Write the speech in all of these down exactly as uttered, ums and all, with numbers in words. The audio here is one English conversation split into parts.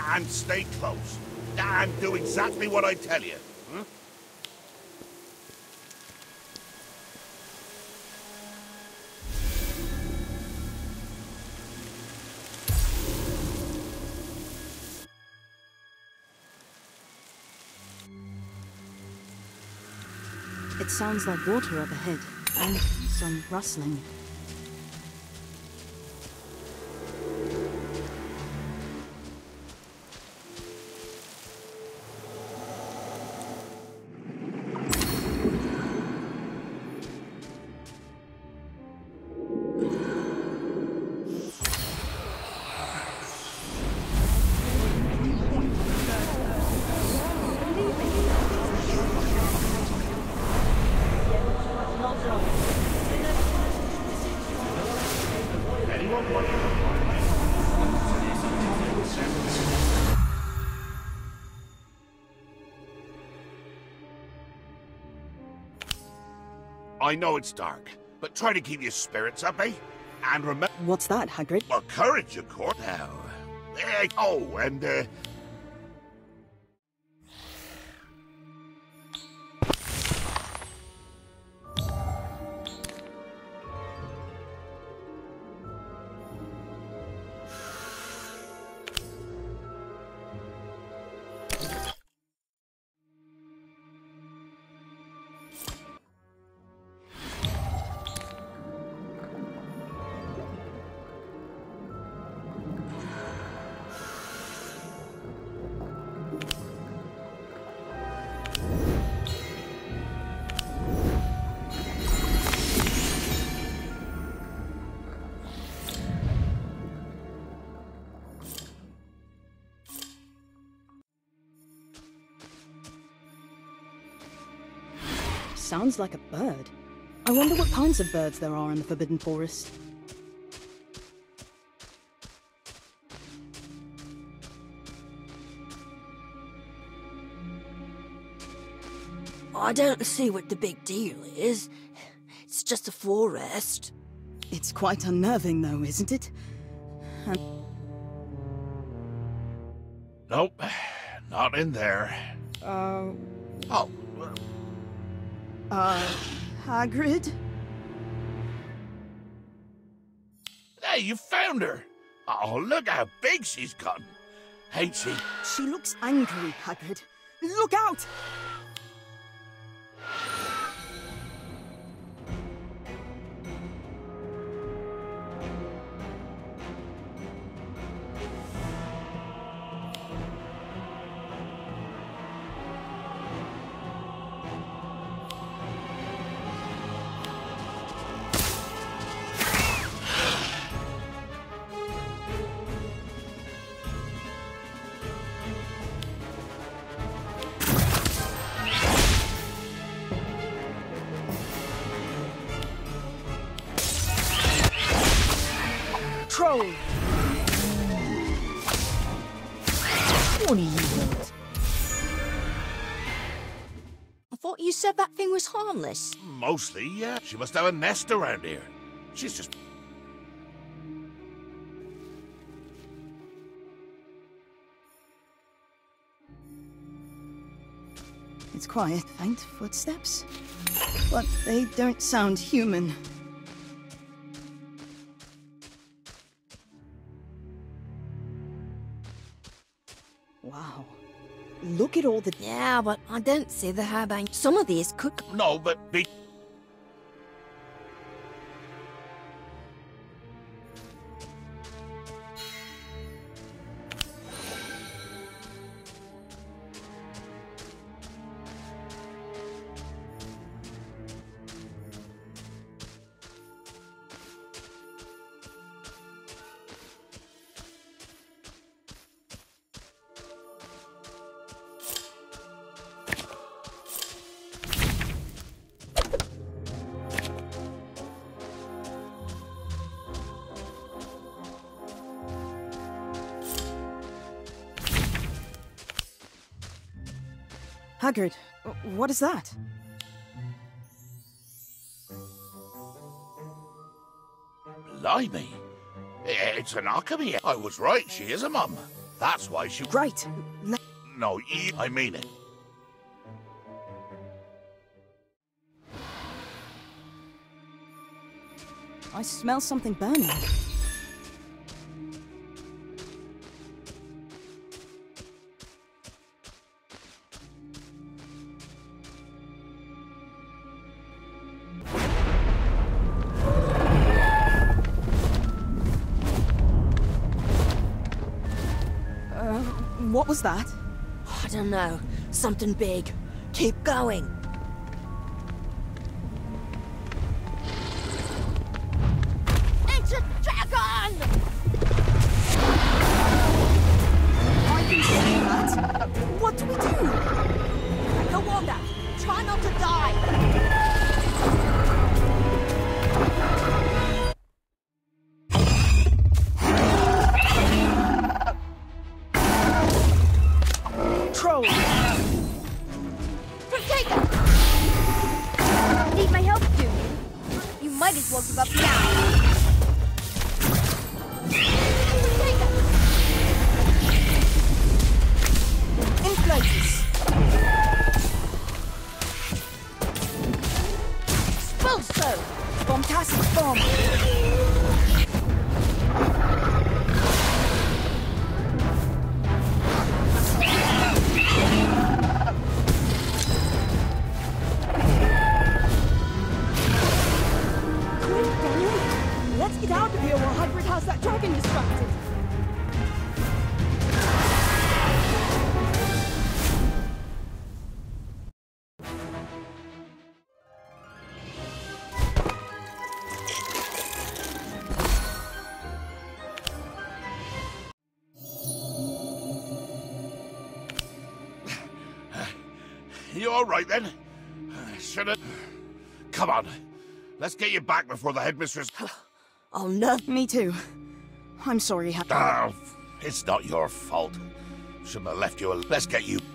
And stay close. And do exactly what I tell you. Hmm? It sounds like water up ahead, and some rustling. I know it's dark, but try to keep your spirits up, eh? And remember... What's that, Hagrid? Well, courage, of course. Now... eh, oh, and, uh... Sounds like a bird. I wonder what kinds of birds there are in the Forbidden Forest. I don't see what the big deal is. It's just a forest. It's quite unnerving, though, isn't it? And Nope, not in there. Uh... Oh, Uh... Hagrid? hey, you found her! Oh, look how big she's gotten. Ain't she? She looks angry, Hagrid. Look out! Troll! What do you want? I thought you said that thing was harmless. Mostly, yeah. She must have a nest around here. She's just... It's quiet, faint footsteps. But they don't sound human. Wow. Look at all the... Yeah, but I don't see the herbang. Some of these could... No, but be... Hagrid, what is that? Blimey. It's an alchemy. I was right, she is a mum. That's why she... Right. Le- No, e I mean it. I smell something burning. Uh, what was that? I don't know. Something big. Keep going. It's a dragon! I can see that. What do we do? No wonder. Try not to die. Troll! Protego! Need my help, do you? You might as well give up now. Protego! Inflatus! Expulso! Bombastic bomb! Quick, Daniel! Let's get out of here while Hagrid has that dragon distracted. You all right then? Should have... Come on. Let's get you back before the headmistress... Oh no. Me too. I'm sorry, Harry. Ah, it's not your fault. Shouldn't have left you... al- Let's get you...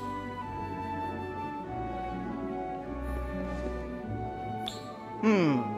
Hmm.